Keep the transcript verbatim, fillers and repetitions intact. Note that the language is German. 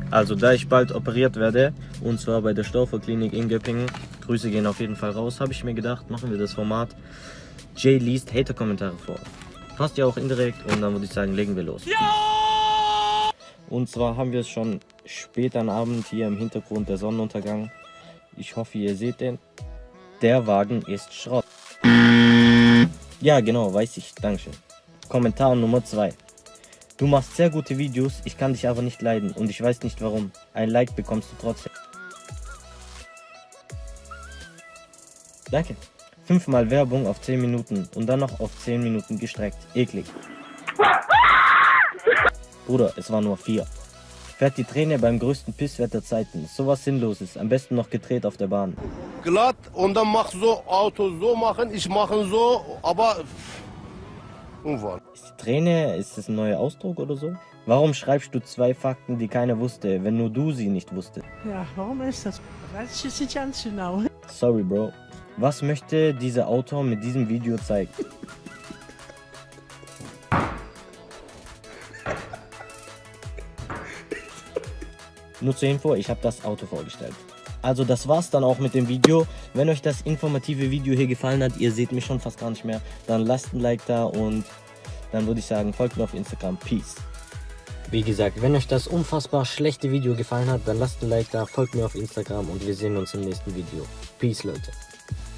Also da ich bald operiert werde, und zwar bei der Stauffer-Klinik in Göppingen, Grüße gehen auf jeden Fall raus, habe ich mir gedacht, machen wir das Format Jay liest Hater-Kommentare vor. Passt ja auch indirekt und dann würde ich sagen, legen wir los. Ja! Und zwar haben wir es schon spät am Abend, hier im Hintergrund der Sonnenuntergang. Ich hoffe, ihr seht den. Der Wagen ist Schrott. Ja, genau, weiß ich. Dankeschön. Kommentar Nummer zwei. Du machst sehr gute Videos, ich kann dich aber nicht leiden und ich weiß nicht warum. Ein Like bekommst du trotzdem. Danke. Fünfmal Werbung auf zehn Minuten und dann noch auf zehn Minuten gestreckt. Eklig. Bruder, es war nur vier. Fährt die Träne beim größten Pisswetter Zeiten. Sowas Sinnloses. Am besten noch gedreht auf der Bahn. Glatt und dann mach so Auto so machen, ich mache so, aber unwahr. Ist die Träne, ist das ein neuer Ausdruck oder so? Warum schreibst du zwei Fakten, die keiner wusste, wenn nur du sie nicht wusstest? Ja, warum ist das? Weiß ich jetzt nicht ganz genau. Sorry, Bro. Was möchte dieser Autor mit diesem Video zeigen? Nur zur Info, ich habe das Auto vorgestellt. Also das war's dann auch mit dem Video. Wenn euch das informative Video hier gefallen hat, ihr seht mich schon fast gar nicht mehr, dann lasst ein Like da und dann würde ich sagen, folgt mir auf Instagram. Peace. Wie gesagt, wenn euch das unfassbar schlechte Video gefallen hat, dann lasst ein Like da, folgt mir auf Instagram und wir sehen uns im nächsten Video. Peace, Leute.